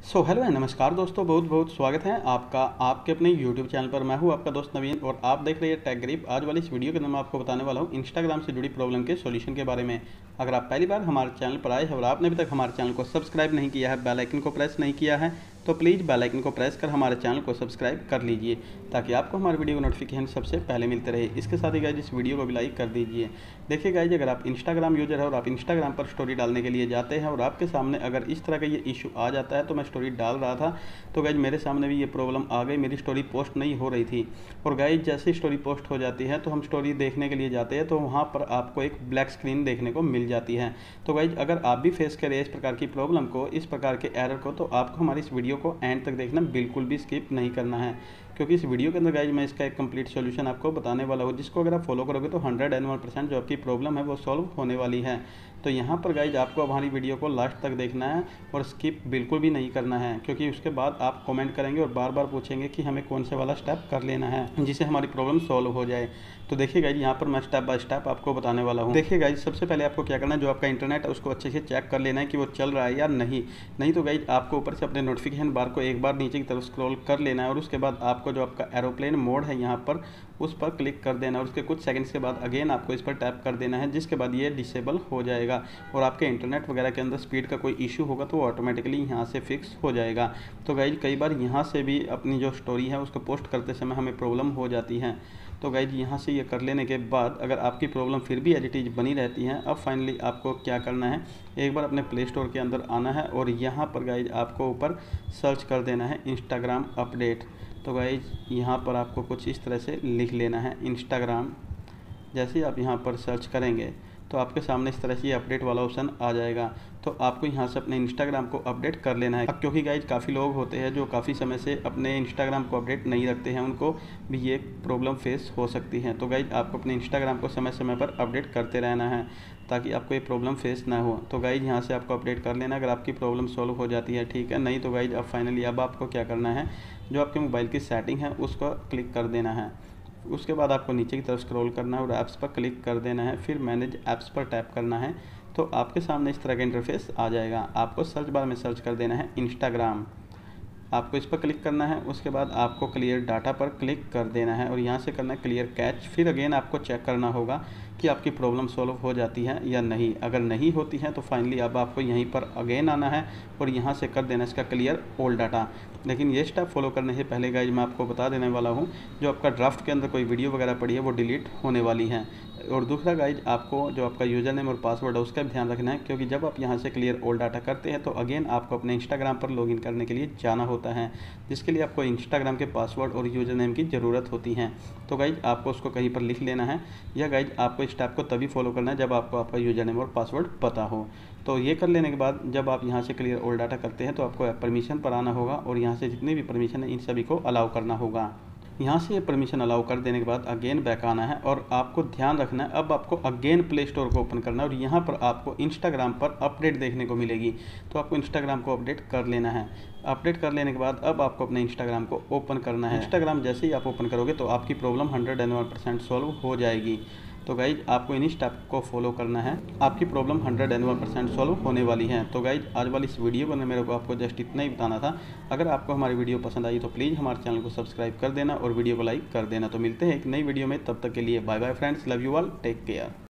Hello and नमस्कार दोस्तों, बहुत बहुत स्वागत है आपका आपके अपने यूट्यूब चैनल पर। मैं हूं आपका दोस्त नवीन और आप देख रहे हैं टेक ग्रिप। आज वाली इस वीडियो के अंदर मैं आपको बताने वाला हूं इंस्टाग्राम से जुड़ी प्रॉब्लम के सॉल्यूशन के बारे में। अगर आप पहली बार हमारे चैनल पर आए हैं और आपने अभी तक हमारे चैनल को सब्सक्राइब नहीं किया है, बेल आइकन को प्रेस नहीं किया है, तो प्लीज़ बेल आइकन को प्रेस कर हमारे चैनल को सब्सक्राइब कर लीजिए ताकि आपको हमारे वीडियो का नोटिफिकेशन सबसे पहले मिलते रहे। इसके साथ ही गाइज इस वीडियो को भी लाइक कर दीजिए। देखिए गाइज, अगर आप इंस्टाग्राम यूजर है और आप इंस्टाग्राम पर स्टोरी डालने के लिए जाते हैं और आपके सामने अगर इस तरह का ये इशू आ जाता है, तो मैं स्टोरी डाल रहा था तो गाइज मेरे सामने भी ये प्रॉब्लम आ गई, मेरी स्टोरी पोस्ट नहीं हो रही थी। और गाइज जैसे स्टोरी पोस्ट हो जाती है तो हम स्टोरी देखने के लिए जाते हैं तो वहाँ पर आपको एक ब्लैक स्क्रीन देखने को मिल जाती है। तो गाइज अगर आप भी फेस करें इस प्रकार की प्रॉब्लम को, इस प्रकार के एरर को, तो आपको हमारी इस वीडियो को एंड तक देखना बिल्कुल भी स्किप नहीं करना है, क्योंकि इस वीडियो के अंदर गाइज मैं इसका एक कंप्लीट सॉल्यूशन आपको बताने वाला हूँ, जिसको अगर आप फॉलो करोगे तो 101% जो आपकी प्रॉब्लम है वो सॉल्व होने वाली है। तो यहाँ पर गाइज आपको हमारी वीडियो को लास्ट तक देखना है और स्किप बिल्कुल भी नहीं करना है, क्योंकि उसके बाद आप कमेंट करेंगे और बार बार पूछेंगे कि हमें कौन से वाला स्टेप कर लेना है जिससे हमारी प्रॉब्लम सॉल्व हो जाए। तो देखिए गाइज, यहाँ पर मैं स्टेप बाय स्टेप आपको बताने वाला हूँ। देखिए गाइज, सबसे पहले आपको क्या करना है, जो आपका इंटरनेट है उसको अच्छे से चेक कर लेना है कि वो चल रहा है या नहीं तो गाइज आपको ऊपर से अपने नोटिफिकेशन बार को एक बार नीचे की तरफ स्क्रॉल कर लेना है और उसके बाद आपको जो आपका एरोप्लेन मोड है यहाँ पर उस पर क्लिक कर देना और उसके कुछ सेकंड्स के बाद अगेन आपको इस पर टैप कर देना है, जिसके बाद ये डिसेबल हो जाएगा और आपके इंटरनेट वगैरह के अंदर स्पीड का कोई इशू होगा तो वो ऑटोमेटिकली यहाँ से फिक्स हो जाएगा। तो गाइज कई बार यहाँ से भी अपनी जो स्टोरी है उसको पोस्ट करते समय हमें प्रॉब्लम हो जाती है। तो गाइज यहाँ से ये कर लेने के बाद अगर आपकी प्रॉब्लम फिर भी एज इट इज़ बनी रहती है, अब फाइनली आपको क्या करना है, एक बार अपने प्ले स्टोर के अंदर आना है और यहाँ पर गाइज आपको ऊपर सर्च कर देना है इंस्टाग्राम अपडेट। तो गाइज यहाँ पर आपको कुछ इस तरह से लिख लेना है इंस्टाग्राम। जैसे ही आप यहाँ पर सर्च करेंगे तो आपके सामने इस तरह से ये अपडेट वाला ऑप्शन आ जाएगा। तो आपको यहाँ से अपने इंस्टाग्राम को अपडेट कर लेना है। अब क्योंकि गाइज काफ़ी लोग होते हैं जो काफ़ी समय से अपने इंस्टाग्राम को अपडेट नहीं रखते हैं, उनको भी ये प्रॉब्लम फेस हो सकती है। तो गाइज आपको अपने इंस्टाग्राम को समय समय पर अपडेट करते रहना है ताकि आपको ये प्रॉब्लम फेस ना हो। तो गाइज यहाँ से आपको अपडेट कर लेना अगर आपकी प्रॉब्लम सॉल्व हो जाती है, ठीक है। नहीं तो गाइज अब फाइनली अब आपको क्या करना है, जो आपके मोबाइल की सेटिंग है उसको क्लिक कर देना है। उसके बाद आपको नीचे की तरफ स्क्रॉल करना है और ऐप्स पर क्लिक कर देना है, फिर मैनेज ऐप्स पर टैप करना है। तो आपके सामने इस तरह का इंटरफेस आ जाएगा। आपको सर्च बार में सर्च कर देना है इंस्टाग्राम, आपको इस पर क्लिक करना है। उसके बाद आपको क्लियर डाटा पर क्लिक कर देना है और यहाँ से करना है क्लियर कैच। फिर अगेन आपको चेक करना होगा कि आपकी प्रॉब्लम सॉल्व हो जाती है या नहीं। अगर नहीं होती है तो फाइनली अब आपको यहीं पर अगेन आना है और यहाँ से कर देना इसका क्लियर ऑल डाटा। लेकिन ये स्टेप फॉलो करने से पहले गाइज मैं आपको बता देने वाला हूँ, जो आपका ड्राफ्ट के अंदर कोई वीडियो वगैरह पड़ी है वो डिलीट होने वाली है। और दूसरा गाइज आपको जो आपका यूज़र नेम और पासवर्ड है उसका भी ध्यान रखना है, क्योंकि जब आप यहाँ से क्लियर ऑल डाटा करते हैं तो अगेन आपको अपने इंस्टाग्राम पर लॉगिन करने के लिए जाना होता है, जिसके लिए आपको इंस्टाग्राम के पासवर्ड और यूज़र नेम की ज़रूरत होती है। तो गाइज आपको उसको कहीं पर लिख लेना है, या गाइज आपको इस स्टेप को तभी फॉलो करना है जब आपको आपका यूज़र नेम और पासवर्ड पता हो। तो ये कर लेने के बाद जब आप यहाँ से क्लियर ऑल डाटा करते हैं तो आपको परमिशन पर आना होगा और यहाँ से जितनी भी परमिशन है इन सभी को अलाउ करना होगा। यहाँ से ये परमिशन अलाउ कर देने के बाद अगेन बैक आना है और आपको ध्यान रखना है, अब आपको अगेन प्ले स्टोर को ओपन करना है और यहाँ पर आपको इंस्टाग्राम पर अपडेट देखने को मिलेगी। तो आपको इंस्टाग्राम को अपडेट कर लेना है। अपडेट कर लेने के बाद अब आपको अपने इंस्टाग्राम को ओपन करना है। इंस्टाग्राम जैसे ही आप ओपन करोगे तो आपकी प्रॉब्लम 101% सॉल्व हो जाएगी। तो गाइज आपको इन्हीं स्टेप को फॉलो करना है, आपकी प्रॉब्लम 101% सॉल्व होने वाली है। तो गाइज आज वाली इस वीडियो को मेरे को आपको जस्ट इतना ही बताना था। अगर आपको हमारी वीडियो पसंद आई तो प्लीज़ हमारे चैनल को सब्सक्राइब कर देना और वीडियो को लाइक कर देना। तो मिलते हैं एक नई वीडियो में, तब तक के लिए bye bye friends, love you all, take care.